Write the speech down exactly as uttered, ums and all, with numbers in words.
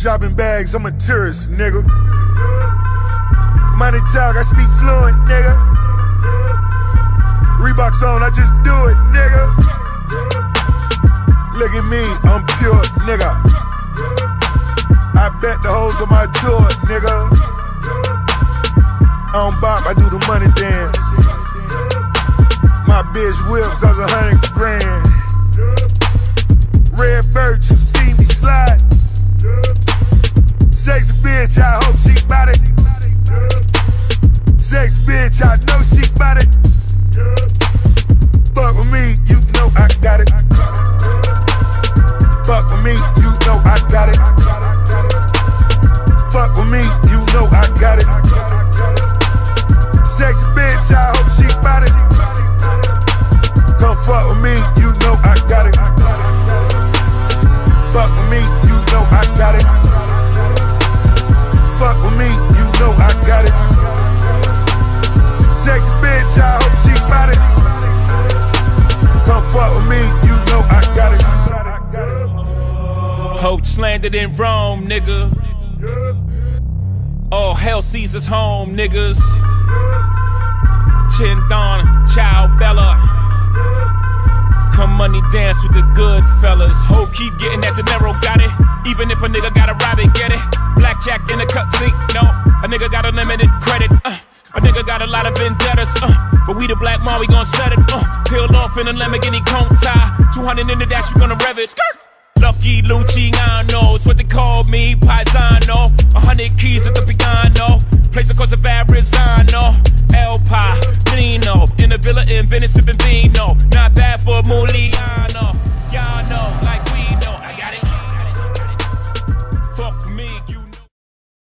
shopping bags, I'm a tourist, nigga. Money talk, I speak fluent, nigga. Reeboks on, I just do it, nigga. Look at me, I'm pure, nigga. I bet the hoes on my tour, nigga. I don't bop, I do the money dance. My bitch whip cause a hundred grand. Red Birch, you see me slide. Sexy bitch, I hope she bout it. Sexy bitch, I know she bout it. Fuck with me, you know I got it. Fuck with me, you know I got it. Fuck with me, you know I got it. Sexy bitch, I hope she bout it. Come fuck with me, you know I got it. Fuck with me, you know I got it. Fuck with me, you know I got it. Sexy bitch, I hope she bout it. Come fuck with me, you know I got it. Hoach landed in Rome, nigga. All hell Caesar's home, niggas. Chinthon, Ciao Bella. Come money dance with the good fellas. Hope keep getting that dinero, got it. Even if a nigga gotta rob it, get it. Blackjack in the cut sink, no. A nigga got unlimited credit, uh. A nigga got a lot of vendettas, uh. But we the Black Mall, we gon' set it, uh. Peeled off in a Lamborghini cone tie. two hundred in the dash, you gonna rev it. Skirt. Lucky Luciano, it's what they call me, Paisano. A hundred keys at the piano. Place across the Verrazano. El Padrino, in the villa in Venice sipping vino. Not bad for Muliano.